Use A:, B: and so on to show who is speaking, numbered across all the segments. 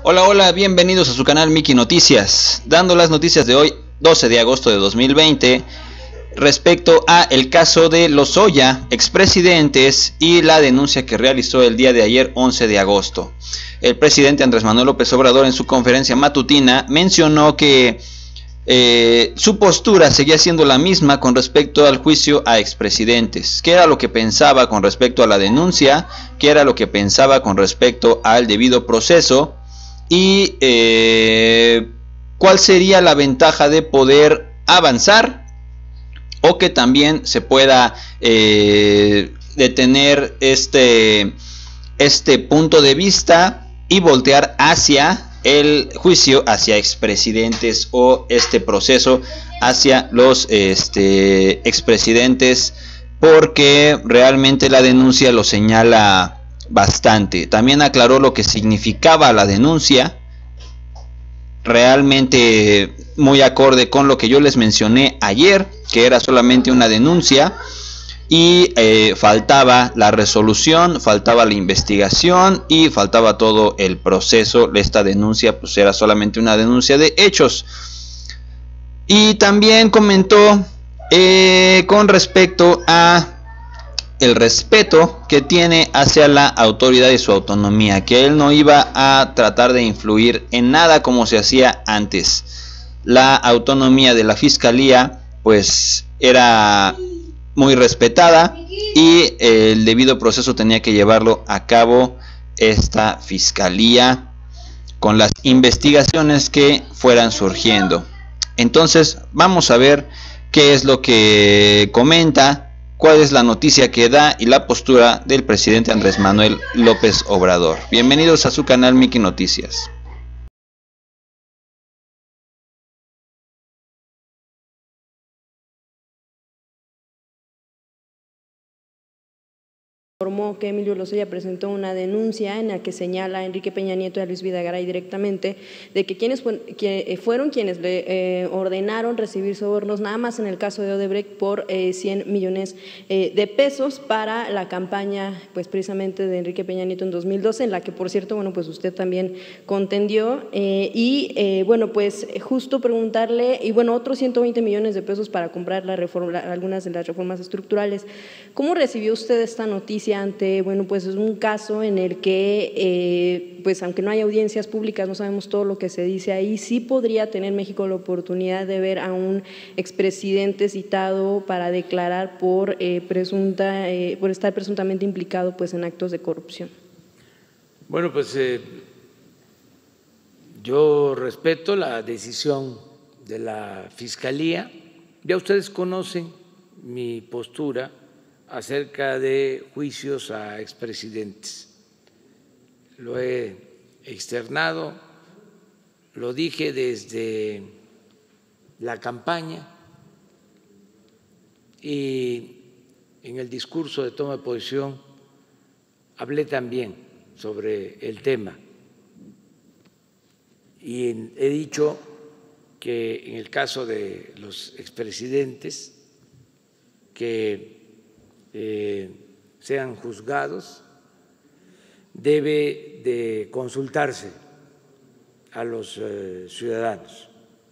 A: Hola, hola, bienvenidos a su canal Miki Noticias, dando las noticias de hoy, 12 de agosto de 2020, respecto a el caso de Lozoya, expresidentes y la denuncia que realizó el día de ayer, 11 de agosto. El presidente Andrés Manuel López Obrador en su conferencia matutina mencionó que su postura seguía siendo la misma con respecto al juicio a expresidentes. ¿Qué era lo que pensaba con respecto a la denuncia? ¿Qué era lo que pensaba con respecto al debido proceso? Y cuál sería la ventaja de poder avanzar o que también se pueda detener este punto de vista y voltear hacia el juicio hacia expresidentes o este proceso hacia los expresidentes, porque realmente la denuncia lo señala bastante. También aclaró lo que significaba la denuncia, realmente muy acorde con lo que yo les mencioné ayer, que era solamente una denuncia y faltaba la resolución, faltaba la investigación y faltaba todo el proceso. Esta denuncia pues era solamente una denuncia de hechos. Y también comentó con respecto a el respeto que tiene hacia la autoridad y su autonomía, que él no iba a tratar de influir en nada como se hacía antes. La autonomía de la fiscalía pues era muy respetada y el debido proceso tenía que llevarlo a cabo esta fiscalía con las investigaciones que fueran surgiendo. Entonces vamos a ver qué es lo que comenta, cuál es la noticia que da y la postura del presidente Andrés Manuel López Obrador. Bienvenidos a su canal Miki Noticias.
B: Informó que Emilio Lozoya presentó una denuncia en la que señala a Enrique Peña Nieto y a Luis Videgaray directamente de que fueron quienes le ordenaron recibir sobornos, nada más en el caso de Odebrecht, por 100 millones de pesos para la campaña pues precisamente de Enrique Peña Nieto en 2012, en la que por cierto, bueno, pues usted también contendió bueno, pues justo preguntarle, y bueno, otros 120 millones de pesos para comprar algunas de las reformas estructurales. ¿Cómo recibió usted esta noticia ante, bueno, pues es un caso en el que, pues aunque no hay audiencias públicas, no sabemos todo lo que se dice ahí, sí podría tener México la oportunidad de ver a un expresidente citado para declarar por estar presuntamente implicado pues en actos de corrupción?
C: Bueno, pues yo respeto la decisión de la Fiscalía. Ya ustedes conocen mi postura acerca de juicios a expresidentes. Lo he externado, lo dije desde la campaña y en el discurso de toma de posición hablé también sobre el tema y he dicho que en el caso de los expresidentes que sean juzgados, debe de consultarse a los ciudadanos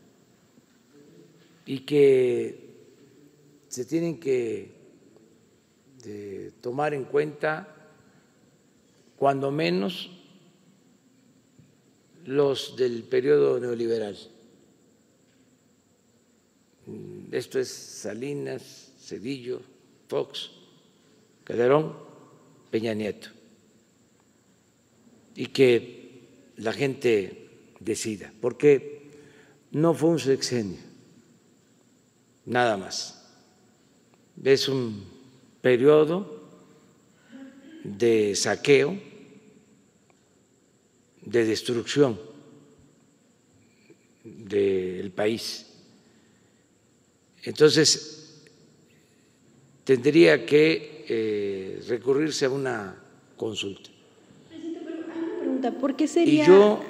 C: y que se tienen que tomar en cuenta cuando menos los del periodo neoliberal. Esto es Salinas, Zedillo, Fox, Calderón, Peña Nieto, y que la gente decida, porque no fue un sexenio, nada más, es un periodo de saqueo, de destrucción del país. Entonces, tendría que recurrirse a una consulta.
B: Presidente, pero hay una pregunta, ¿por qué sería?
C: Y yo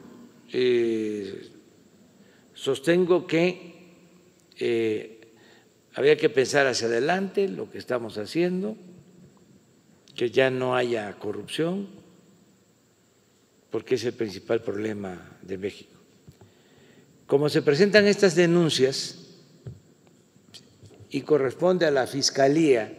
C: sostengo que habría que pensar hacia adelante lo que estamos haciendo, que ya no haya corrupción, porque es el principal problema de México. Como se presentan estas denuncias y corresponde a la Fiscalía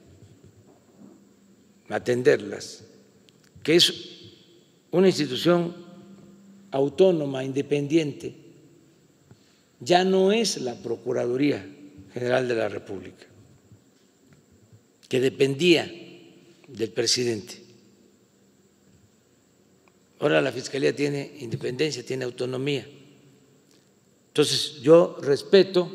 C: atenderlas, que es una institución autónoma, independiente, ya no es la Procuraduría General de la República, que dependía del presidente. Ahora la Fiscalía tiene independencia, tiene autonomía. Entonces, yo respeto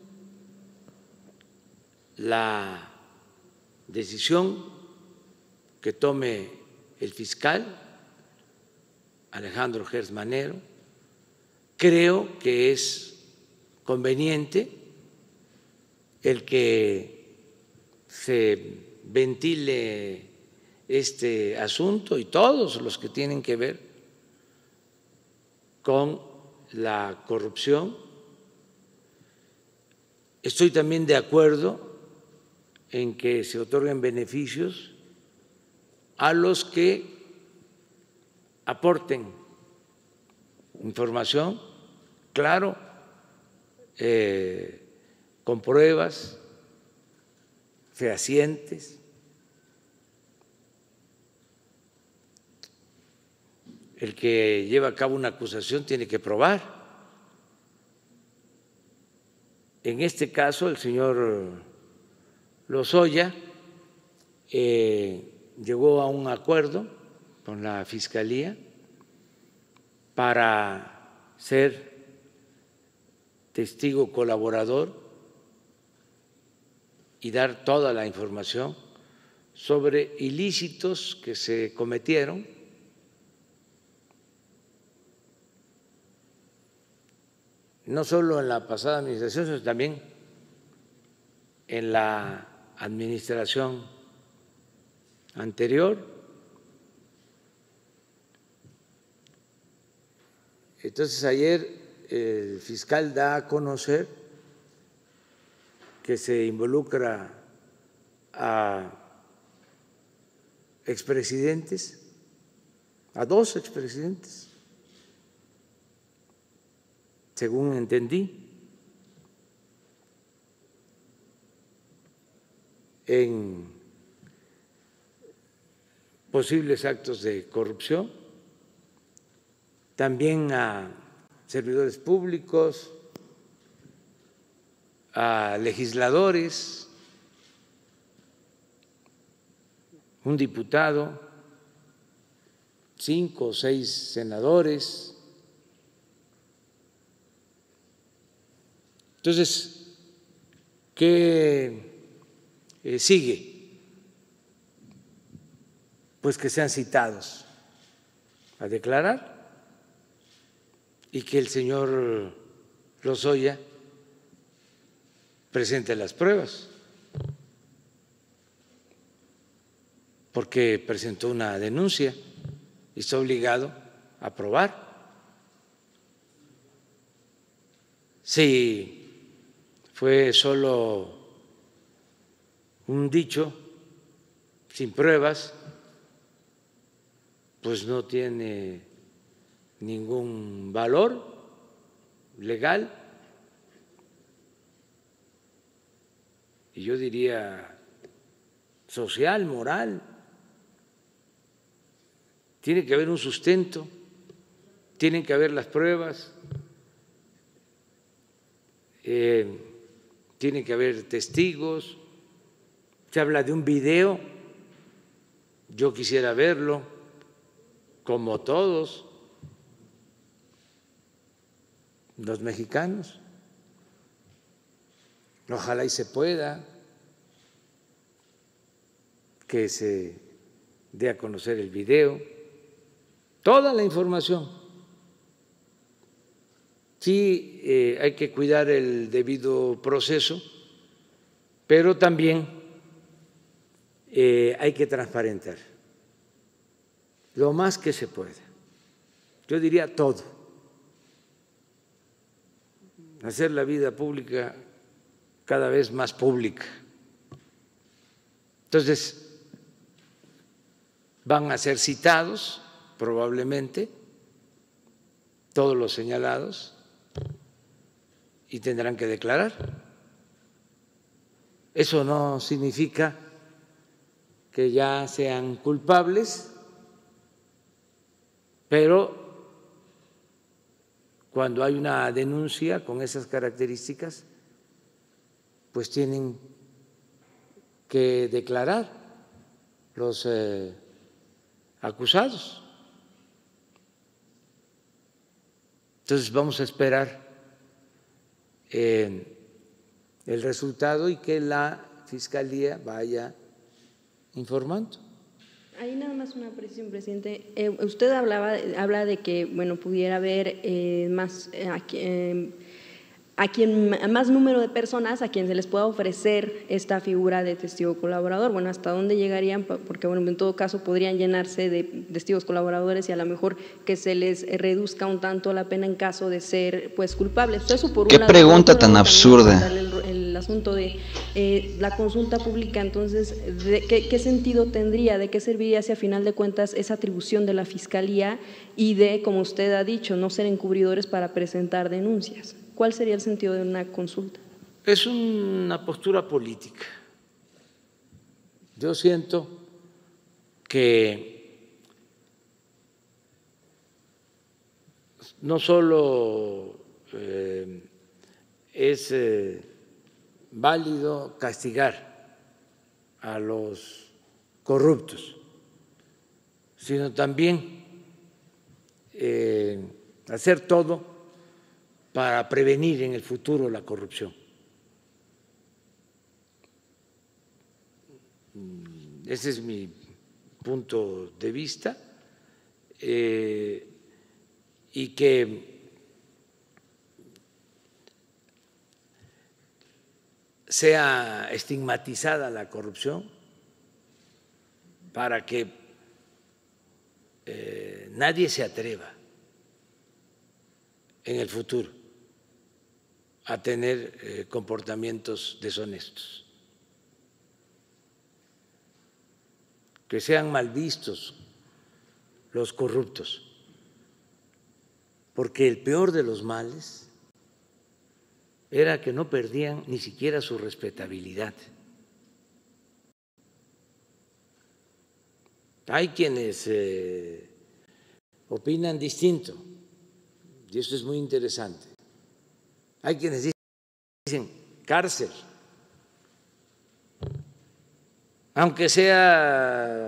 C: la decisión que tome el fiscal Alejandro Gertz Manero. Creo que es conveniente el que se ventile este asunto y todos los que tienen que ver con la corrupción. Estoy también de acuerdo en que se otorguen beneficios a los que aporten información, claro, con pruebas fehacientes. El que lleva a cabo una acusación tiene que probar. En este caso, el señor Lozoya llegó a un acuerdo con la Fiscalía para ser testigo colaborador y dar toda la información sobre ilícitos que se cometieron no solo en la pasada administración, sino también en la administración anterior. Entonces, ayer el fiscal da a conocer que se involucra a expresidentes, a 2 expresidentes, según entendí, en posibles actos de corrupción, también a servidores públicos, a legisladores, un diputado, 5 o 6 senadores. Entonces, ¿qué sigue? Pues que sean citados a declarar y que el señor Lozoya presente las pruebas, porque presentó una denuncia y está obligado a probar. Si fue solo un dicho sin pruebas, pues no tiene ningún valor legal. Y yo diría social, moral. Tiene que haber un sustento, tienen que haber las pruebas, tiene que haber testigos. Se habla de un video, yo quisiera verlo, como todos los mexicanos. Ojalá y se pueda, que se dé a conocer el video, toda la información. Sí, hay que cuidar el debido proceso, pero también hay que transparentar lo más que se pueda. Yo diría todo. Hacer la vida pública cada vez más pública. Entonces, van a ser citados probablemente todos los señalados y tendrán que declarar. Eso no significa que ya sean culpables, pero cuando hay una denuncia con esas características, pues tienen que declarar los acusados. Entonces vamos a esperar el resultado y que la Fiscalía vaya informando.
B: Hay nada más una precisión, presidente. Usted habla de que bueno pudiera haber más número de personas a quien se les pueda ofrecer esta figura de testigo colaborador. Bueno, ¿hasta dónde llegarían? Porque bueno, en todo caso podrían llenarse de testigos colaboradores y a lo mejor que se les reduzca un tanto la pena en caso de ser pues culpables. Eso por
A: ¿Qué pregunta tan absurda?
B: El asunto de la consulta pública, entonces, ¿qué sentido tendría? ¿De qué serviría si a final de cuentas esa atribución de la Fiscalía y de, como usted ha dicho, no ser encubridores para presentar denuncias? ¿Cuál sería el sentido de una consulta?
C: Es una postura política. Yo siento que no solo es válido castigar a los corruptos, sino también hacer todo para prevenir en el futuro la corrupción. Ese es mi punto de vista, y que sea estigmatizada la corrupción para que nadie se atreva en el futuro a tener comportamientos deshonestos, que sean mal vistos los corruptos, porque el peor de los males era que no perdían ni siquiera su respetabilidad. Hay quienes opinan distinto, y eso es muy interesante. Hay quienes dicen cárcel, aunque sea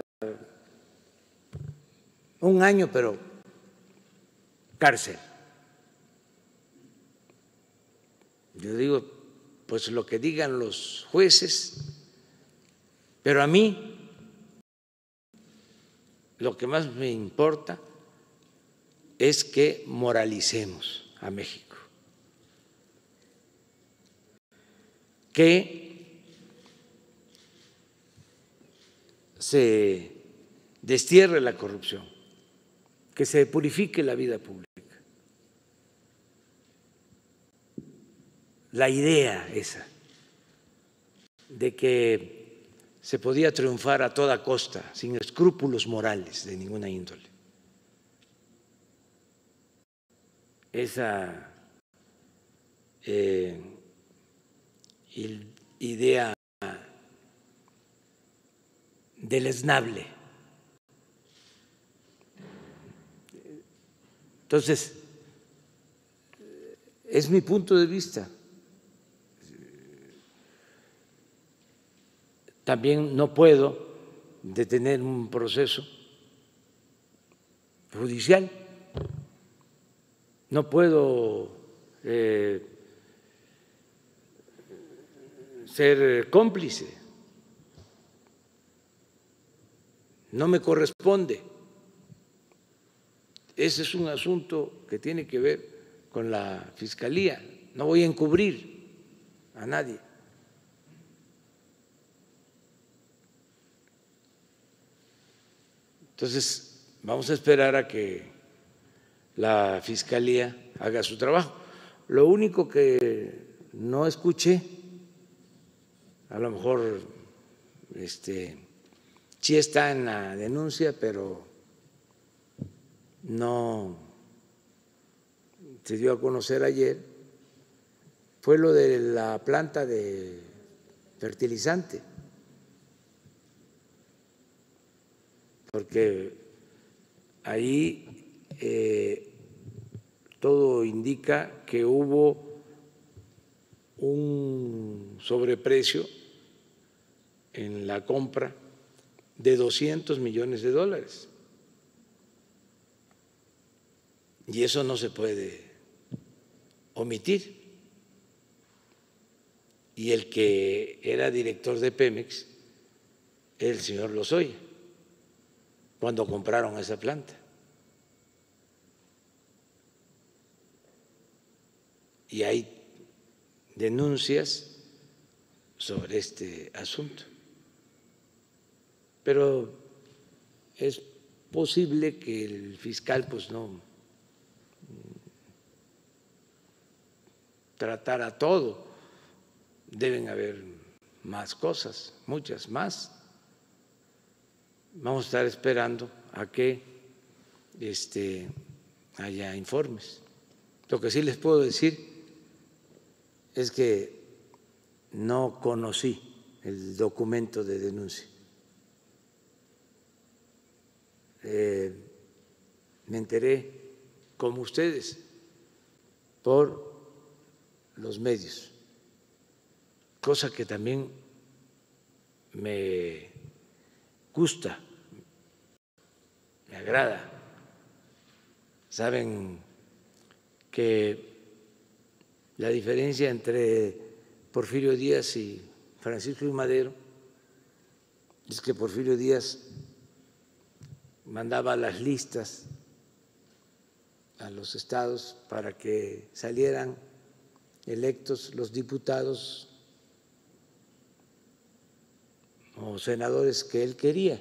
C: un año, pero cárcel. Yo digo, pues lo que digan los jueces, pero a mí lo que más me importa es que moralicemos a México, que se destierre la corrupción, que se purifique la vida pública. La idea esa de que se podía triunfar a toda costa, sin escrúpulos morales de ninguna índole. Esa idea deleznable. Entonces, es mi punto de vista. También no puedo detener un proceso judicial, no puedo ser cómplice, no me corresponde. Ese es un asunto que tiene que ver con la Fiscalía, no voy a encubrir a nadie. Entonces, vamos a esperar a que la Fiscalía haga su trabajo. Lo único que no escuché, a lo mejor sí está en la denuncia, pero no se dio a conocer ayer fue lo de la planta de fertilizante, porque ahí todo indica que hubo un sobreprecio en la compra de $200 millones. Y eso no se puede omitir. Y el que era director de Pemex, el señor Lozoya, cuando compraron esa planta. Y hay denuncias sobre este asunto. Pero es posible que el fiscal pues no tratara todo. Deben haber más cosas, muchas más. Vamos a estar esperando a que haya informes. Lo que sí les puedo decir es que no conocí el documento de denuncia. Me enteré, como ustedes, por los medios, cosa que también me gusta, me agrada. Saben que la diferencia entre Porfirio Díaz y Francisco I. Madero es que Porfirio Díaz mandaba las listas a los estados para que salieran electos los diputados o senadores que él quería.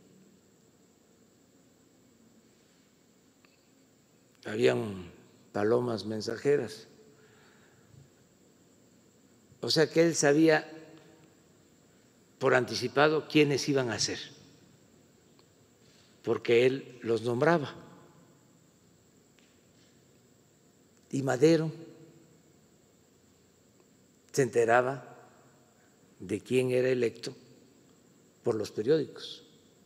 C: Habían palomas mensajeras. O sea que él sabía por anticipado quiénes iban a ser, porque él los nombraba. Y Madero se enteraba de quién era electo por los periódicos.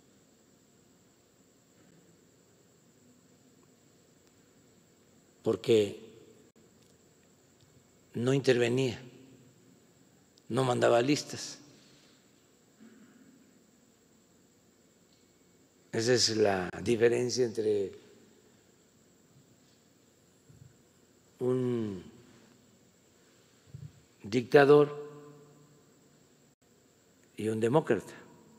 C: Porque no intervenía, no mandaba listas. Esa es la diferencia entre un dictador y un demócrata.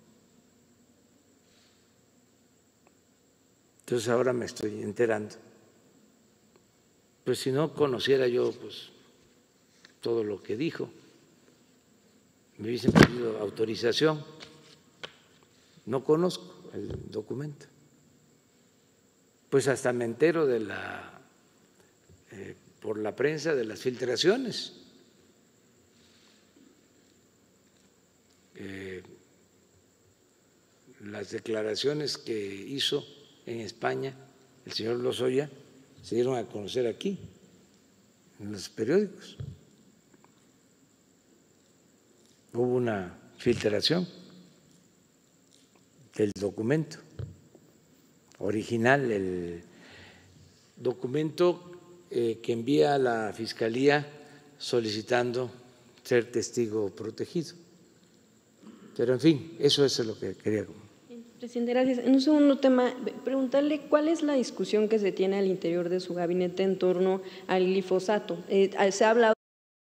C: Entonces ahora me estoy enterando. Pues si no conociera yo pues todo lo que dijo, me hubiesen pedido autorización. No conozco el documento. Pues hasta me entero de por la prensa de las filtraciones. Las declaraciones que hizo en España el señor Lozoya se dieron a conocer aquí, en los periódicos. Hubo una filtración del documento original, el documento que envía a la Fiscalía solicitando ser testigo protegido. Pero en fin, eso es lo que quería.
B: Presidente, gracias. En un segundo tema, preguntarle cuál es la discusión que se tiene al interior de su gabinete en torno al glifosato. Se ha hablado.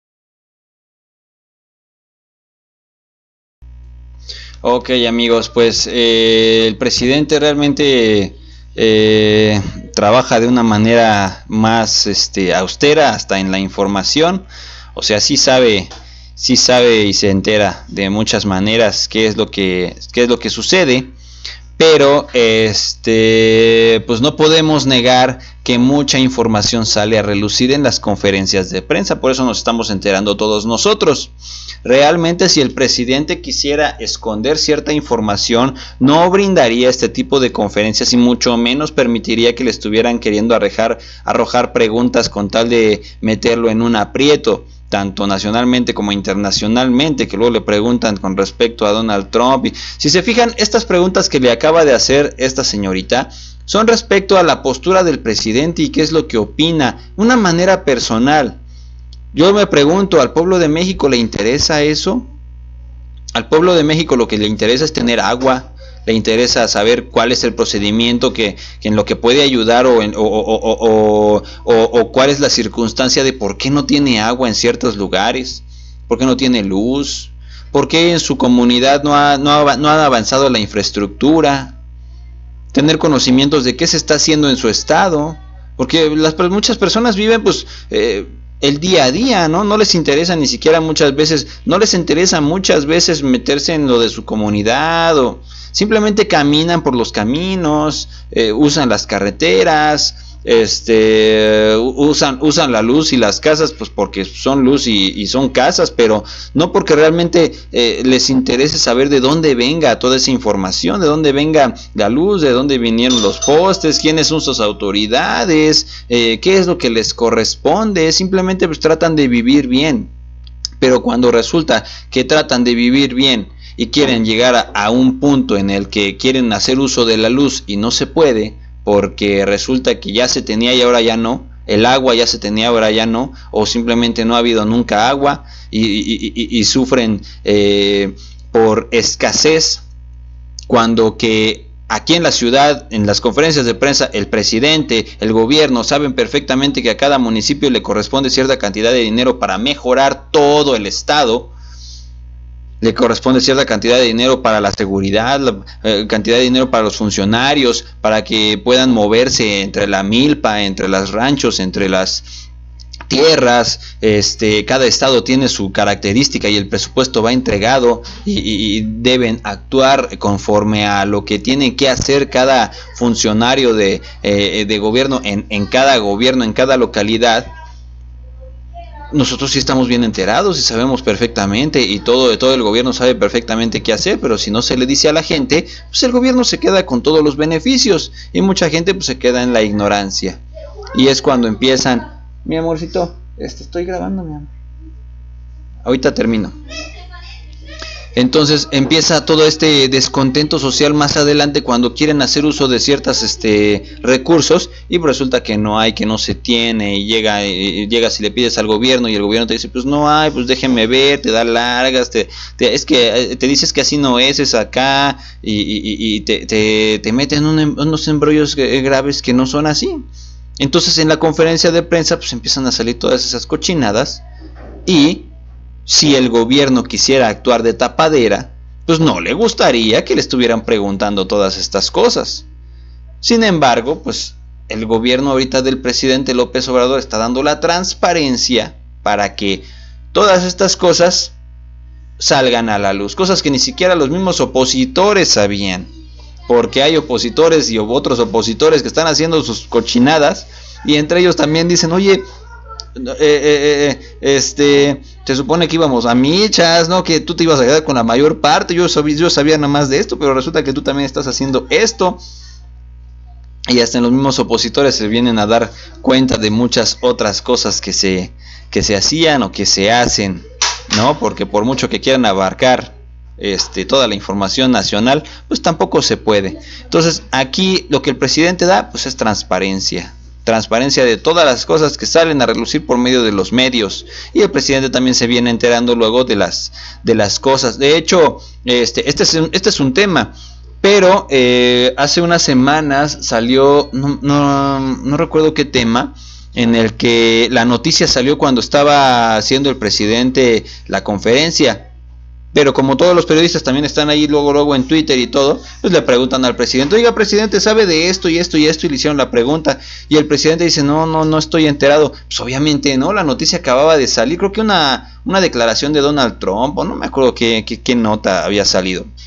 A: Ok, amigos, pues el presidente realmente trabaja de una manera más austera hasta en la información. O sea, sí sabe y se entera de muchas maneras qué es lo que sucede. pero pues no podemos negar que mucha información sale a relucir en las conferencias de prensa, por eso nos estamos enterando todos nosotros. Realmente, si el presidente quisiera esconder cierta información, no brindaría este tipo de conferencias y mucho menos permitiría que le estuvieran queriendo arrojar preguntas con tal de meterlo en un aprieto, tanto nacionalmente como internacionalmente, que luego le preguntan con respecto a Donald Trump. Y si se fijan, estas preguntas que le acaba de hacer esta señorita son respecto a la postura del presidente y qué es lo que opina, una manera personal. Yo me pregunto, ¿al pueblo de México le interesa eso? Al pueblo de México lo que le interesa es tener agua, le interesa saber cuál es el procedimiento que en lo que puede ayudar o cuál es la circunstancia de por qué no tiene agua en ciertos lugares, por qué no tiene luz, por qué en su comunidad no ha avanzado la infraestructura, tener conocimientos de qué se está haciendo en su estado, porque muchas personas viven pues el día a día, no les interesa ni siquiera muchas veces, meterse en lo de su comunidad, o simplemente caminan por los caminos, usan las carreteras, usan la luz y las casas pues porque son luz y son casas, pero no porque realmente les interese saber de dónde venga toda esa información, de dónde venga la luz, de dónde vinieron los postes, quiénes son sus autoridades, qué es lo que les corresponde. Simplemente pues tratan de vivir bien, pero cuando resulta que tratan de vivir bien y quieren llegar a un punto en el que quieren hacer uso de la luz y no se puede, porque resulta que ya se tenía y ahora ya no, el agua ya se tenía, ahora ya no, o simplemente no ha habido nunca agua y sufren por escasez, cuando que aquí en la ciudad, en las conferencias de prensa, el presidente, el gobierno saben perfectamente que a cada municipio le corresponde cierta cantidad de dinero para mejorar todo el estado. Le corresponde cierta cantidad de dinero para la seguridad, cantidad de dinero para los funcionarios, para que puedan moverse entre la milpa, entre los ranchos, entre las tierras. Cada estado tiene su característica y el presupuesto va entregado y deben actuar conforme a lo que tienen que hacer cada funcionario de gobierno en cada gobierno, en cada localidad. Nosotros sí estamos bien enterados y sabemos perfectamente, y todo el gobierno sabe perfectamente qué hacer, pero si no se le dice a la gente, pues el gobierno se queda con todos los beneficios y mucha gente pues se queda en la ignorancia. Y es cuando empiezan, mi amorcito, estoy grabando, mi amor, ahorita termino. Entonces empieza todo este descontento social más adelante cuando quieren hacer uso de ciertos recursos y resulta que no hay, que no se tiene, y llegas y le pides al gobierno y el gobierno te dice pues no hay, pues déjenme ver, te da largas, es que te dices que así no es acá, y te meten unos embrollos graves que no son así. Entonces en la conferencia de prensa pues empiezan a salir todas esas cochinadas, y si el gobierno quisiera actuar de tapadera, pues no le gustaría que le estuvieran preguntando todas estas cosas. Sin embargo, pues el gobierno ahorita del presidente López Obrador está dando la transparencia para que todas estas cosas salgan a la luz, cosas que ni siquiera los mismos opositores sabían, porque hay opositores y otros opositores que están haciendo sus cochinadas, y entre ellos también dicen, oye, se supone que íbamos a michas, ¿no? Que tú te ibas a quedar con la mayor parte, yo sabía nada más de esto, pero resulta que tú también estás haciendo esto. Y hasta en los mismos opositores se vienen a dar cuenta de muchas otras cosas que se hacían o que se hacen, ¿no? Porque por mucho que quieran abarcar toda la información nacional, pues tampoco se puede. Entonces aquí lo que el presidente da pues es transparencia de todas las cosas que salen a relucir por medio de los medios, y el presidente también se viene enterando luego de las cosas. De hecho, este es un tema, pero hace unas semanas salió, no recuerdo qué tema, en el que la noticia salió cuando estaba haciendo el presidente la conferencia. Pero como todos los periodistas también están ahí luego en Twitter y todo, pues le preguntan al presidente, oiga presidente, ¿sabe de esto y esto y esto? Y le hicieron la pregunta, y el presidente dice, no estoy enterado. Pues obviamente no, la noticia acababa de salir, creo que una declaración de Donald Trump, o no me acuerdo qué nota había salido,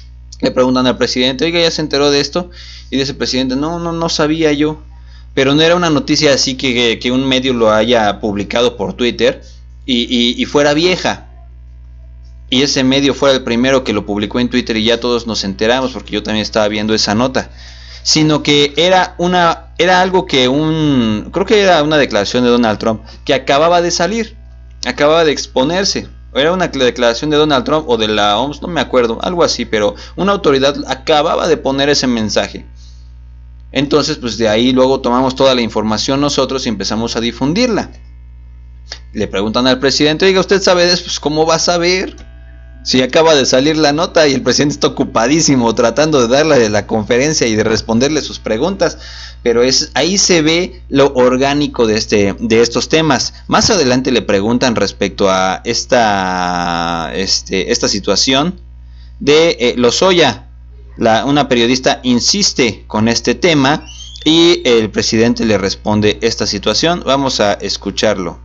A: Le preguntan al presidente, oiga, ¿ya se enteró de esto? Y dice el presidente, no sabía yo. Pero no era una noticia así que un medio lo haya publicado por Twitter y fuera vieja. Y ese medio fuera el primero que lo publicó en Twitter y ya todos nos enteramos, porque yo también estaba viendo esa nota. Sino que era algo que creo que era una declaración de Donald Trump que acababa de salir, acababa de exponerse. Era una declaración de Donald Trump o de la OMS, no me acuerdo, algo así, pero una autoridad acababa de poner ese mensaje. Entonces, pues de ahí luego tomamos toda la información nosotros y empezamos a difundirla. Le preguntan al presidente, oiga, ¿usted sabe de eso? Pues ¿cómo va a saber? Si acaba de salir la nota y el presidente está ocupadísimo tratando de darle la conferencia y de responderle sus preguntas, pero ahí se ve lo orgánico de estos temas. Más adelante le preguntan respecto a esta situación de Lozoya. Una periodista insiste con este tema y el presidente le responde esta situación. Vamos a escucharlo.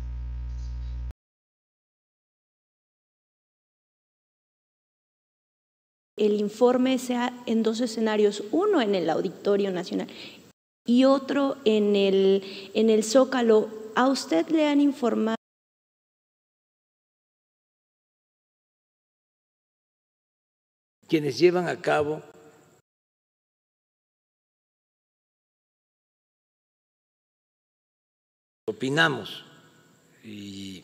D: El informe sea en dos escenarios, uno en el Auditorio Nacional y otro en el Zócalo. ¿A usted le han informado?
C: Quienes llevan a cabo opinamos y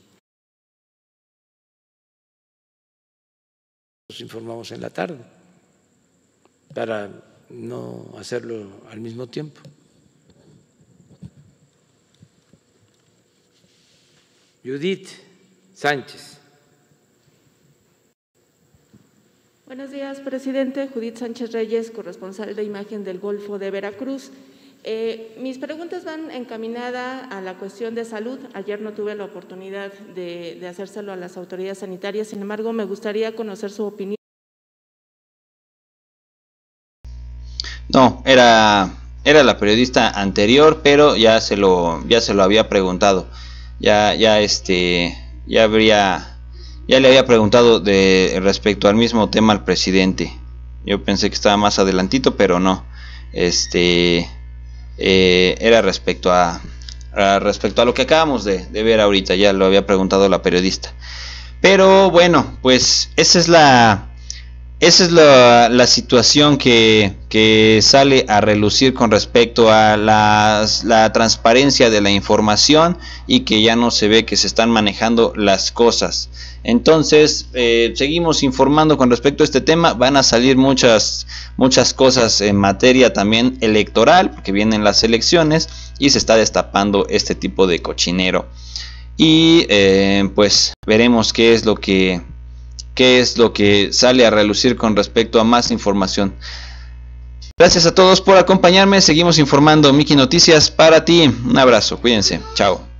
C: nos informamos en la tarde para no hacerlo al mismo tiempo. Judith Sánchez.
E: Buenos días, presidente. Judith Sánchez Reyes, corresponsal de Imagen del Golfo de Veracruz. Mis preguntas van encaminadas a la cuestión de salud. Ayer no tuve la oportunidad de hacérselo a las autoridades sanitarias, sin embargo, me gustaría conocer su opinión.
A: No, era la periodista anterior, pero ya se lo había preguntado. Ya le había preguntado respecto al mismo tema al presidente. Yo pensé que estaba más adelantito, pero no. Era respecto a lo que acabamos de ver ahorita. Ya lo había preguntado la periodista. Pero bueno, pues esa es la situación que sale a relucir con respecto a la transparencia de la información y que ya no se ve que se están manejando las cosas. Entonces, seguimos informando con respecto a este tema. Van a salir muchas cosas en materia también electoral, porque vienen las elecciones y se está destapando este tipo de cochinero. Y pues veremos qué es lo que sale a relucir con respecto a más información. Gracias a todos por acompañarme. Seguimos informando. Miki Noticias para ti. Un abrazo. Cuídense. Chao.